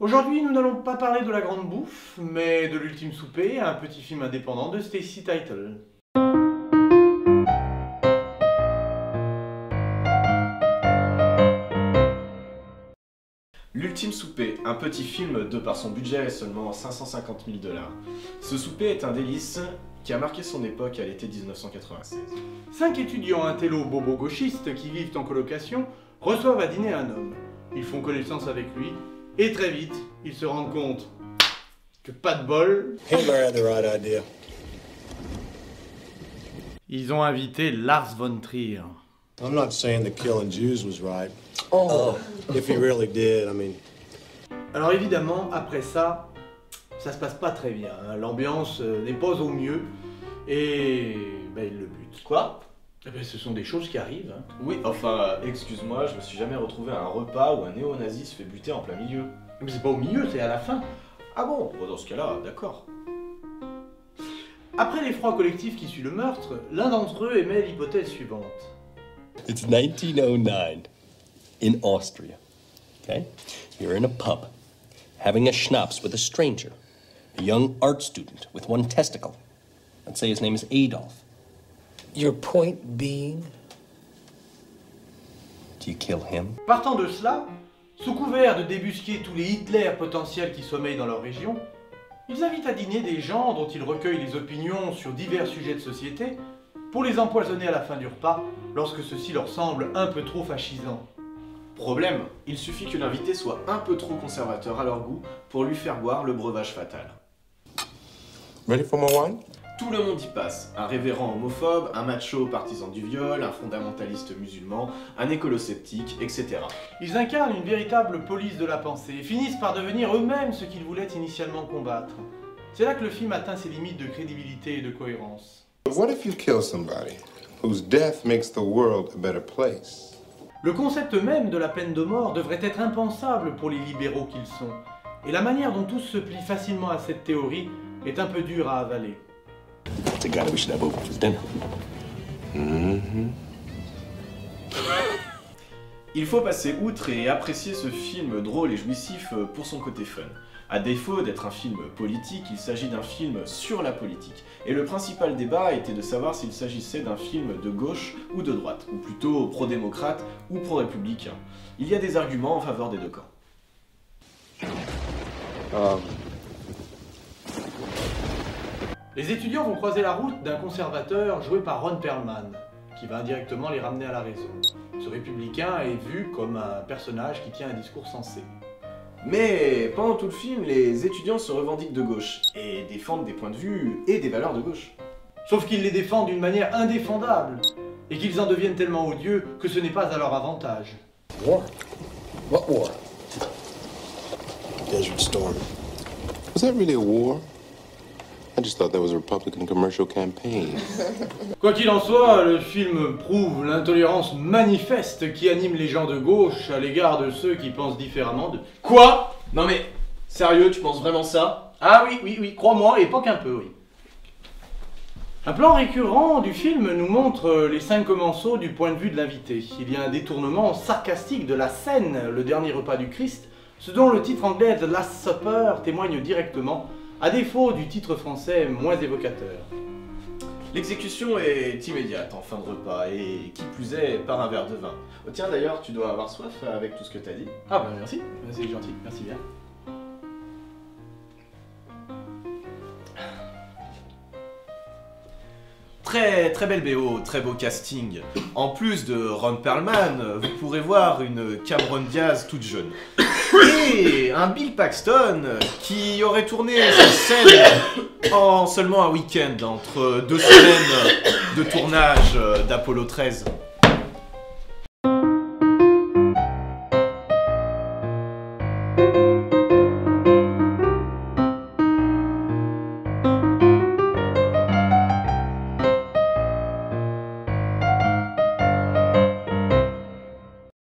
Aujourd'hui, nous n'allons pas parler de la grande bouffe, mais de l'ultime souper, un petit film indépendant de Stacy Title. L'ultime souper, un petit film de par son budget seulement 550 000 $. Ce souper est un délice qui a marqué son époque à l'été 1996. 5 étudiants intello bobo-gauchistes qui vivent en colocation reçoivent à dîner un homme. Ils font connaissance avec lui, et très vite, ils se rendent compte que pas de bol. Hitler had the right idea. Ils ont invité Lars von Trier. I'm not saying that killing Jews was right. If he really did, I mean. Alors évidemment, après ça, ça se passe pas très bien. Hein. L'ambiance n'est pas au mieux, et ben, ils le butent. Quoi? Eh ben, ce sont des choses qui arrivent. Hein. Oui, enfin, excuse-moi, je me suis jamais retrouvé à un repas où un néo-nazi se fait buter en plein milieu. Mais c'est pas au milieu, c'est à la fin. Ah bon? Bon, dans ce cas-là, d'accord. Après l'effroi collectif qui suit le meurtre, l'un d'entre eux émet l'hypothèse suivante. It's 1909 in Austria. Okay? You're in a pub, having a schnapps with a stranger, a young art student with one testicle. Let's say his name is Adolf. Your point being? Do you kill him? Partant de cela, sous couvert de débusquer tous les Hitler potentiels qui sommeillent dans leur région, ils invitent à dîner des gens dont ils recueillent les opinions sur divers sujets de société pour les empoisonner à la fin du repas lorsque ceci leur semble un peu trop fascisant. Problème, il suffit que l'invité soit un peu trop conservateur à leur goût pour lui faire boire le breuvage fatal. Ready for more wine? Tout le monde y passe, un révérend homophobe, un macho partisan du viol, un fondamentaliste musulman, un écolo-sceptique, etc. Ils incarnent une véritable police de la pensée et finissent par devenir eux-mêmes ce qu'ils voulaient initialement combattre. C'est là que le film atteint ses limites de crédibilité et de cohérence. What if you kill somebody whose death makes the world a better place? Le concept même de la peine de mort devrait être impensable pour les libéraux qu'ils sont, et la manière dont tous se plient facilement à cette théorie est un peu dure à avaler. That's the guy we should have over for dinner. Il faut passer outre et apprécier ce film drôle et jouissif pour son côté fun. À défaut d'être un film politique, il s'agit d'un film sur la politique. Et le principal débat était de savoir s'il s'agissait d'un film de gauche ou de droite, ou plutôt pro-démocrate ou pro-républicain. Il y a des arguments en faveur des deux camps. Les étudiants vont croiser la route d'un conservateur joué par Ron Perlman, qui va indirectement les ramener à la raison. Ce républicain est vu comme un personnage qui tient un discours sensé. Mais pendant tout le film, les étudiants se revendiquent de gauche et défendent des points de vue et des valeurs de gauche. Sauf qu'ils les défendent d'une manière indéfendable, et qu'ils en deviennent tellement odieux que ce n'est pas à leur avantage. War? What war? Desert Storm. Was that really a war? I just thought that was a Republican commercial campaign. Quoi qu'il en soit, le film prouve l'intolérance manifeste qui anime les gens de gauche à l'égard de ceux qui pensent différemment de... Quoi? Non mais, sérieux, tu penses vraiment ça? Ah oui, crois-moi, et pas qu'un peu, oui. Un plan récurrent du film nous montre les 5 commensaux du point de vue de l'invité. Il y a un détournement sarcastique de la scène, le dernier repas du Christ, ce dont le titre anglais The Last Supper témoigne directement, à défaut du titre français moins évocateur. L'exécution est immédiate en fin de repas, et qui plus est, par un verre de vin. Oh, tiens d'ailleurs, tu dois avoir soif avec tout ce que t'as dit. Ah bah merci, c'est gentil, merci bien. Très belle BO, très beau casting. En plus de Ron Perlman, vous pourrez voir une Cameron Diaz toute jeune. Et un Bill Paxton qui aurait tourné cette scène en seulement un week-end entre 2 semaines de tournage d'Apollo 13.